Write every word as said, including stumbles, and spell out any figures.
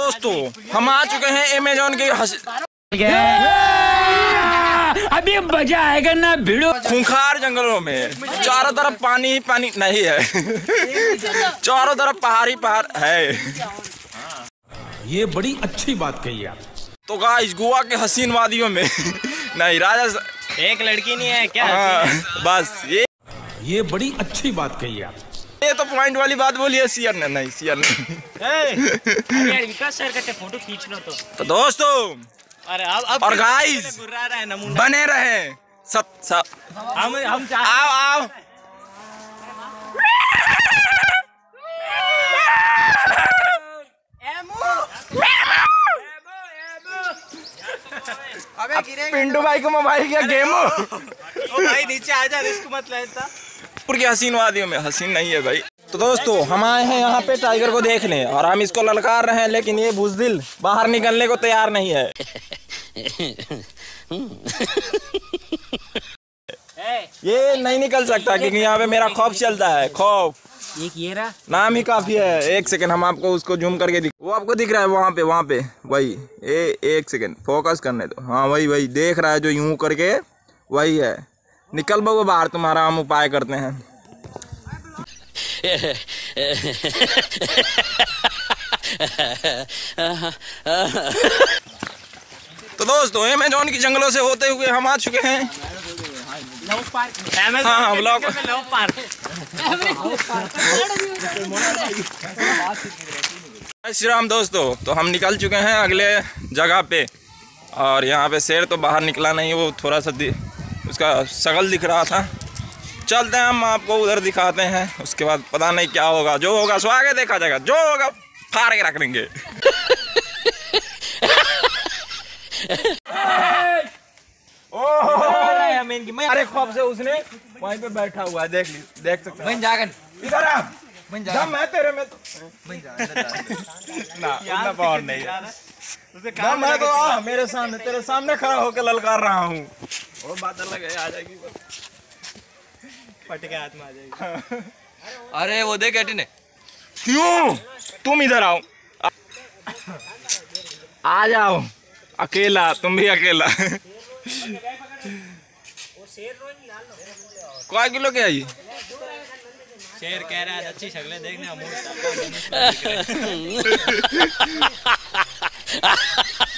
दोस्तों हम आ चुके हैं अमेज़न के हस... अभी मजा आएगा ना भिड़ो। खूंखार जंगलों में चारों तरफ पानी ही पानी नहीं है। चारों तरफ पहाड़ ही पहाड़ है। ये बड़ी अच्छी बात कही आप। तो गाइस गोवा के हसीन वादियों में नहीं राजा एक लड़की नहीं है क्या? हाँ, बस ये ये बड़ी अच्छी बात कही आप। ये तो पॉइंट वाली बात बोली है। सियर ने नहीं सियर नहीं। यार विकास सर का फोटो खींच लो तो। तो दोस्तों अरे अब अब और गाइस बने रहे सब सब हम हम आओ आओ पिंटू भाई को मोबाइल क्या गेम हो। ओ भाई नीचे आ जा, रिस्क मत ले इतना। की हसीन वादियों में हसीन नहीं है भाई। तो दोस्तों हम आए हैं यहाँ पे टाइगर को देखने और हम इसको ललकार रहे हैं, लेकिन ये बुज़दिल बाहर निकलने को तैयार नहीं है। ये नहीं निकल सकता क्योंकि यहाँ पे मेरा खौफ चलता है। खौफ एक ये रहा नाम ही काफी है। एक सेकंड हम आपको उसको जूम करके दिख वो आपको दिख रहा है वहाँ पे वहाँ पे वही ए एक सेकंड फोकस करने दो। हाँ वही वही देख रहा है जो यूं करके वही है। निकल बो बाहर, तुम्हारा हम उपाय करते हैं। तो दोस्तों अमेज़न की जंगलों से होते हुए हम आ चुके हैं लव पार्क। हाँ हाँ block love park. Shri Ram दोस्तों, तो हम निकल चुके हैं अगले जगह पे और यहाँ पे शेर तो बाहर निकला नहीं, वो थोड़ा सा उसका शक्ल दिख रहा था। चलते हैं हम आपको उधर दिखाते हैं, उसके बाद पता नहीं क्या होगा। जो होगा सो आगे देखा जाएगा, जो होगा फाड़ के रख लेंगे। अरे खौफ से उसने वहीं पे बैठा हुआ है, देख ली देख सकते हैं। जागन इधर आ, दम है तेरे में तो ना उतना पावर नहीं है। दम है तो आ मेरे सामने, तेरे सामने खड़ा होकर ललकार रहा हूँ। और बात अलग है, आ जाएगी फट के हाथ में आ जाएगी। अरे वो देख कैटी ने। क्यों तुम इधर आओ, आ जाओ अकेला, तुम भी अकेला। कौन किलो क्या ये शेर कह रहा है अच्छी शक्लें देखने।